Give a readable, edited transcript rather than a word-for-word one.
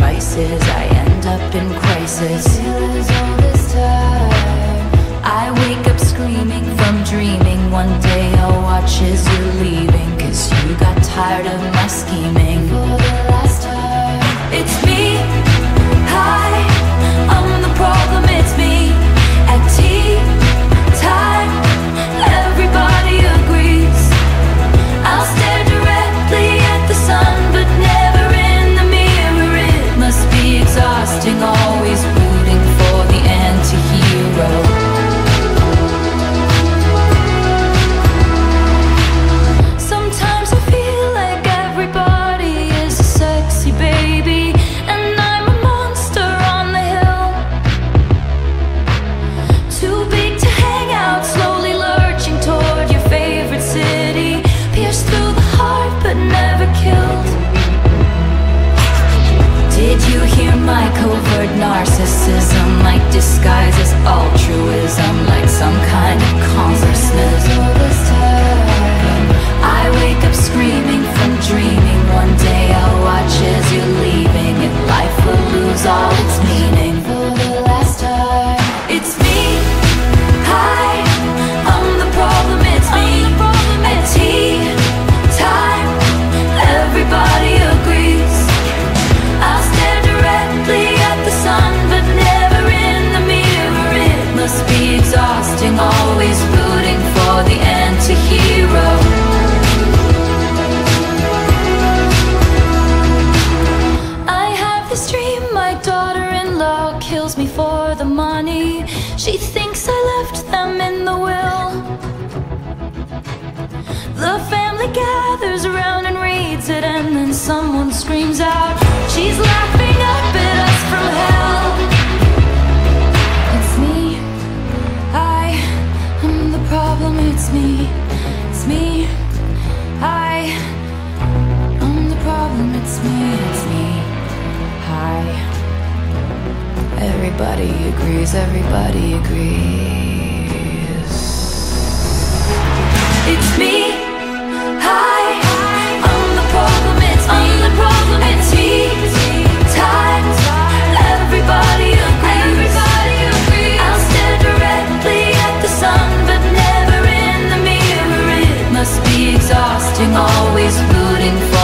devices, I end up in crisis. All this time I wake up screaming from dreaming. One day I'll watch as you're leaving, 'cause you got tired of my scheming. For the last time, it's me. Hi, I'm the problem, it's me. At tea time, everybody agrees. I'll stare directly at the sun, but never in the mirror. It must be exhausting, always rooting for the anti-hero. Sometimes I feel like everybody is a sexy baby, and I'm a monster on the hill. Too big to hang out, slowly lurching toward your favorite city. Pierced through the heart, but never killed. Did you hear my covert narcissism? Like disguises altruism, like some kind of consciousness. All this time I wake up screaming from dreaming. One day I'll watch as you're leaving, and life will lose all its meaning. For the last time, it's me. Hi, I'm the problem, it's me. At tea time, everybody agrees. I'll stare directly at the sun, but never in the mirror. It must be exhausting, always rooting for the anti-hero. I have this dream, my daughter-in-law kills me for the money. She thinks I left them in the will. The family gathers around and reads it, and then someone screams out, she's laughing up at us from hell. It's me. I'm the problem, it's me. It's me. I'm the problem, it's me. It's me. Hi. Everybody agrees, everybody agrees. It's me. Hi, I'm the problem, it's me. I'm the problem, it's me. Time, everybody agrees. I'll stare directly at the sun, but never in the mirror. It must be exhausting, always rooting for